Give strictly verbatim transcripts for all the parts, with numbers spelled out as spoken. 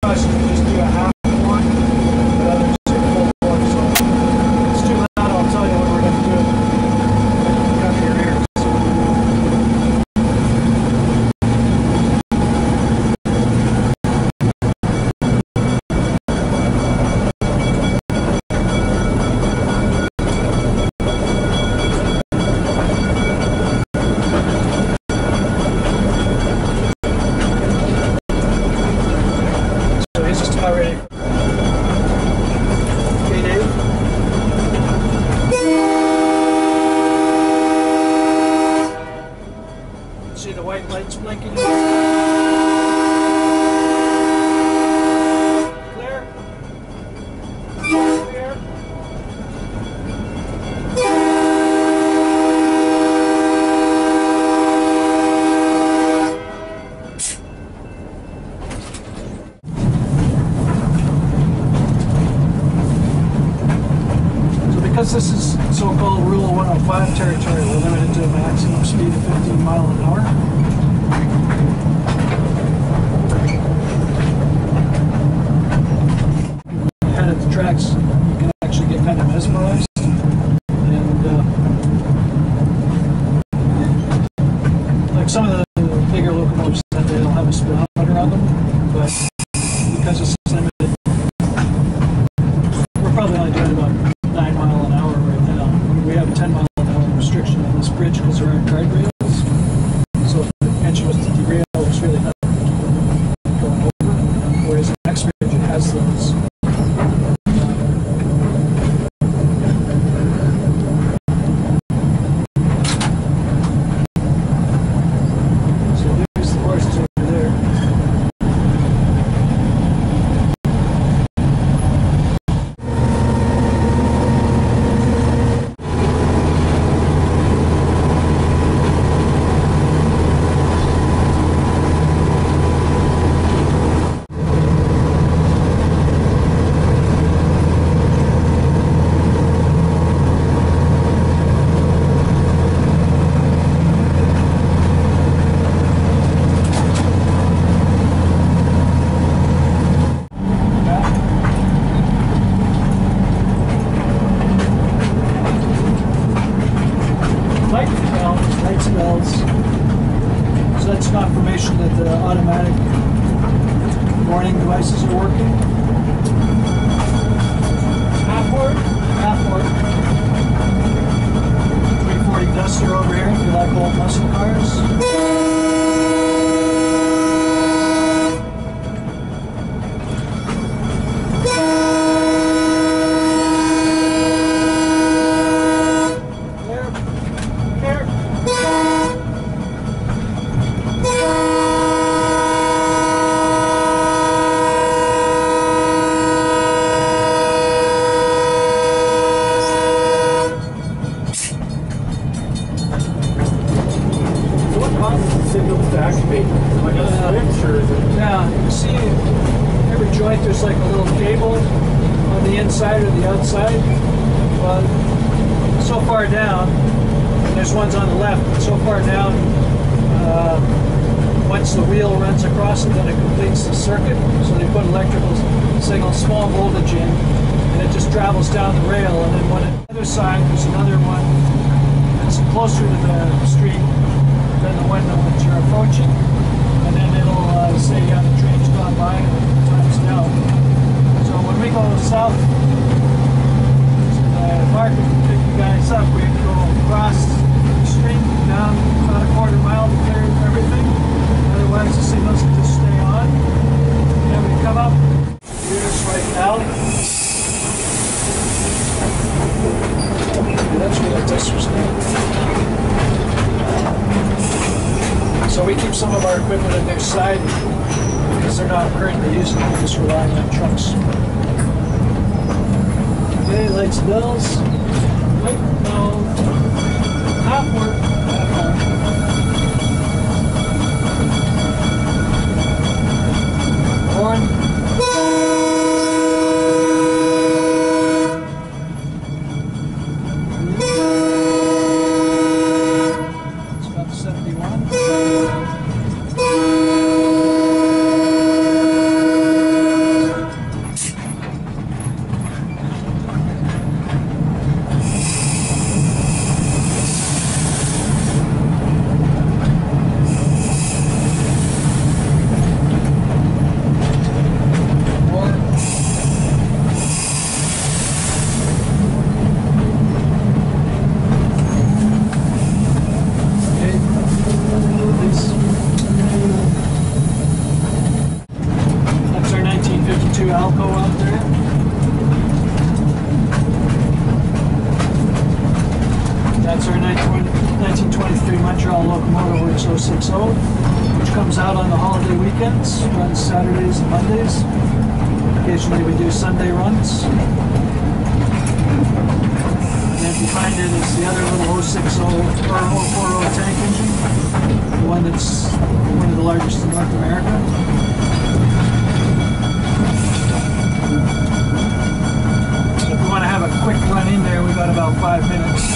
buses just do a half one, but others do a full one. So if it's too loud, I'll tell you when we're going to do it. Cover your ears. Already. Okay, Dave. See the white lights blinking? Clear? Clear? Because this is so-called Rule one oh five territory, we're limited to a maximum speed of fifteen mile an hour. Head at the tracks, you can actually get kind of mesmerized. And uh, like some of the bigger locomotives, that they don't have a speedometer on them, but because it's limited, we're probably only doing about nine mile an hour right now. We have a ten mile an hour restriction on this bridge because there aren't guardrails. So if the engine was to derail, it's really not going over. Whereas the next bridge, it has those. So there's the horses over there. Bells. So that's confirmation that the automatic warning devices are working. Half word, half word. three forty Duster over here if you like old muscle cars. Signals to activate like a uh, switch, or is it? Yeah, you see every joint there's like a little cable on the inside or the outside. Well, so far down, and there's ones on the left, but so far down, uh, once the wheel runs across it, then it completes the circuit. So they put electrical signal, small voltage in, and it just travels down the rail. And then when on the other side, there's another one that's closer to the street than the one that you're approaching, and then it'll uh, say, yeah, the train's gone by and the time's down. So when we go south, uh, Mark can pick you guys up. We have to go across the street, down about a quarter mile to clear everything. Otherwise, the signals can just stay on. And then we come up, here's right now. And that's where the tester's going. So we keep some of our equipment at their side because they're not currently using it, we're just relying on trucks. Okay, lights and bells. Wait, no. Half work. Half work. Horn. seventy-one. Montreal locomotive works oh six oh, which comes out on the holiday weekends, runs Saturdays and Mondays. Occasionally we do Sunday runs. And then behind it is the other little oh six oh or oh four oh tank engine, the one that's one of the largest in North America. If we want to have a quick run in there, we've got about five minutes.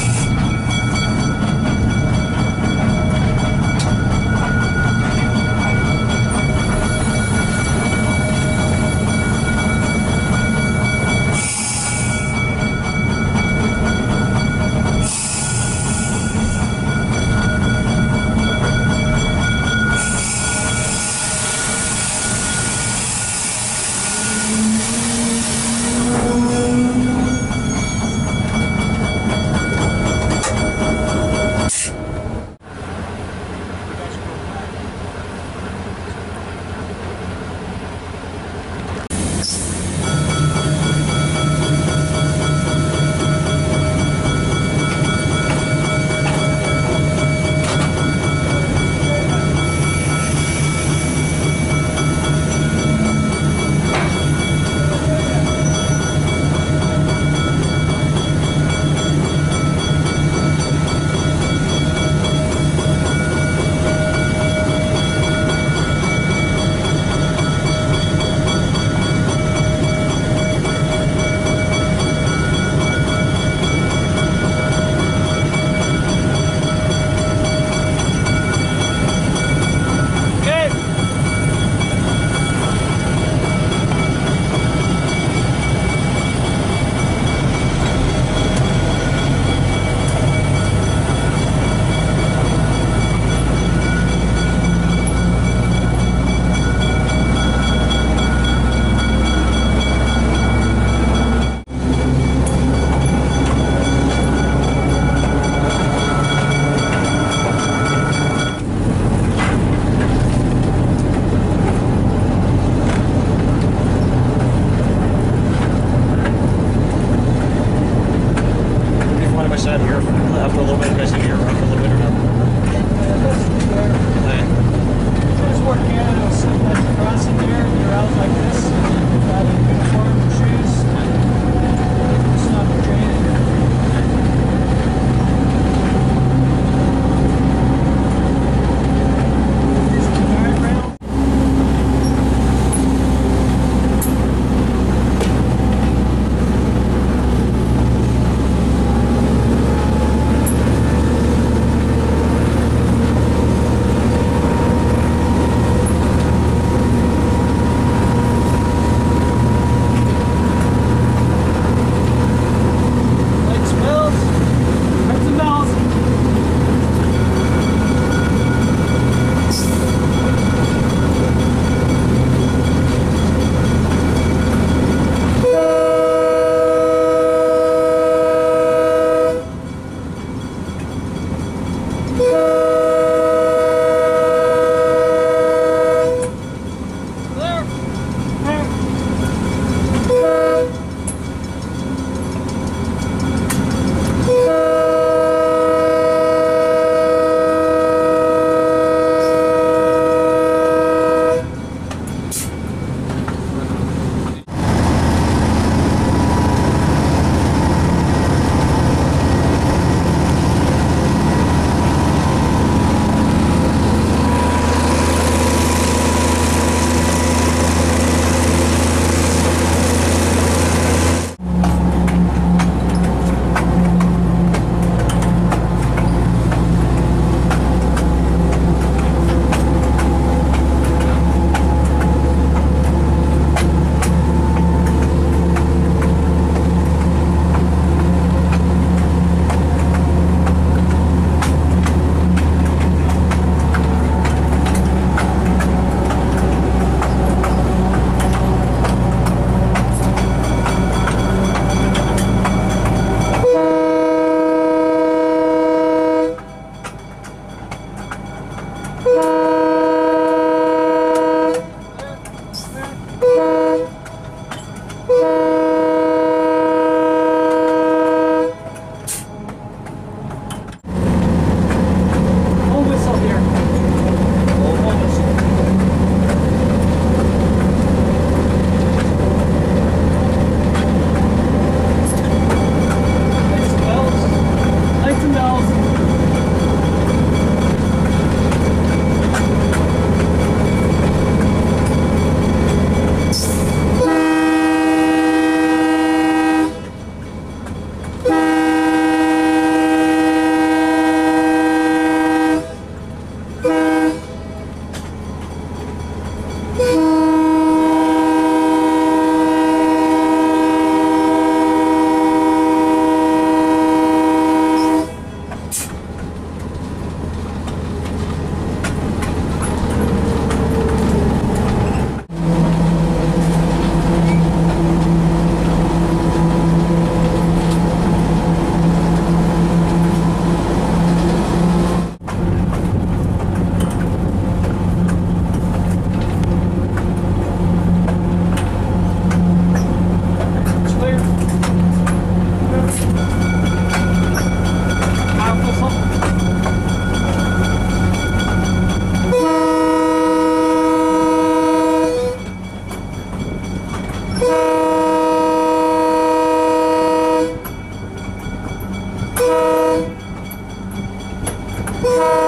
Bye.